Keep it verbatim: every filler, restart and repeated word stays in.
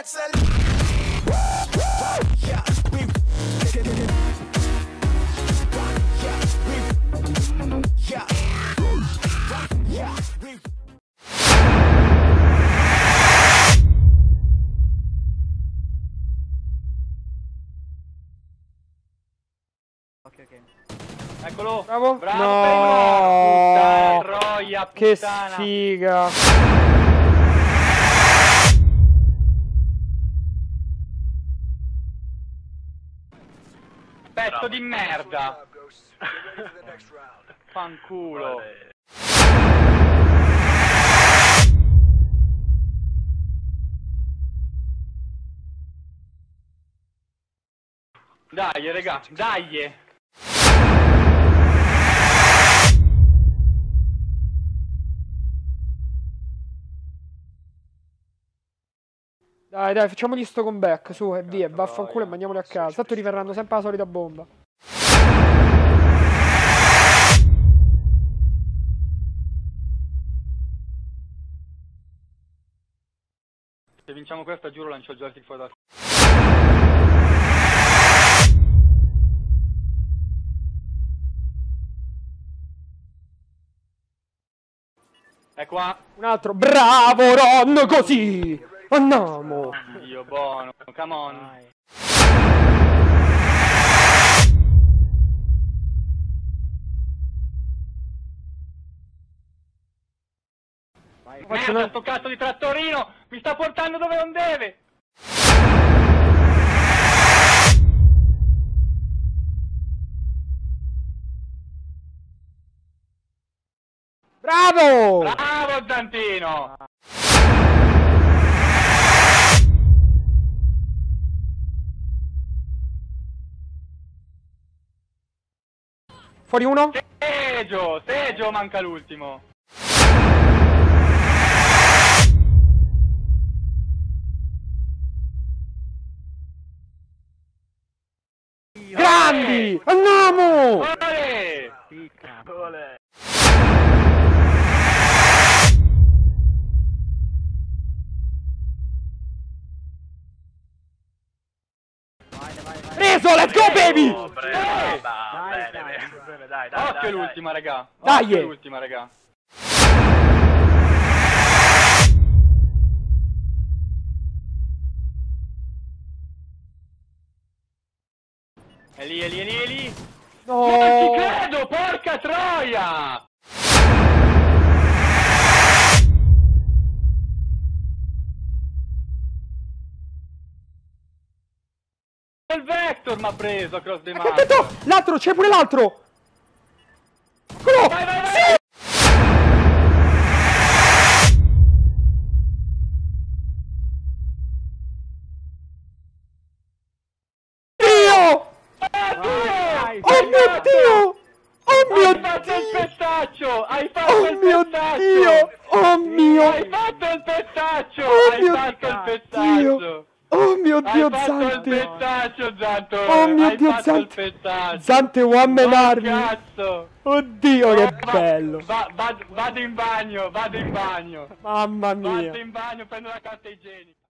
Ok, ok. Eccolo. Bravo. Bravo. No. Puttana troia, Che puttana. sfiga. Pezzo di merda. Fanculo. Dai, raga, dai. Dai, dai, facciamogli sto comeback, su, e via, vaffanculo e mandiamoli a casa. Tanto riverranno sempre la solita bomba. Se vinciamo questa, giuro, lancio il joystick fuori dal... È qua. Un altro, bravo Ron, così! Andiamo! Dio buono, come on. Faccio Merda, una... sto cazzo di trattorino mi sta portando dove non deve. Bravo! Bravo Zantino. Fuori uno? Seggio, Seggio manca l'ultimo. Grandi! Andiamo! Olè! Olè. Preso, let's go baby! Oh, bravo, Dai, bravo, dai, bene, dai. bene, bene, dai, dai, Occhio dai, dai. l'ultima, raga. Dai. Occhio l'ultima, raga. È lì, è lì, è lì, è lì. No! Non ci credo, porca troia! Il Vector mi ha preso a cross the Aspetta, map. aspetta! L'altro, c'è pure l'altro! Eccolo! Vai, vai, vai! Sì! Dio! Oh mio Dio! Oh mio Hai fatto il Dio! pestaccio! Hai fatto Oh il mio pestaccio! Dio! Oh mio! Hai fatto il pestaccio! Oh Hai mio fatto il Dio! pestaccio! Oh mio Hai Dio, fatto il Zante! pestaccio, Zanto! Oh mio Hai Dio, fatto il Zante! pestaccio! Zante One Man Oh, Army! cazzo! Oddio, che Va- bello! va- va- vado in bagno, vado in bagno! Mamma mia! Vado in bagno, prendo la carta igienica!